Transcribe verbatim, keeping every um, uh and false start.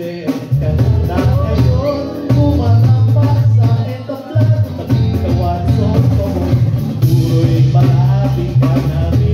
Kasi na ngayon Kumanampas sa etablado Pagkikawan so ko Puro'y malapit ka namin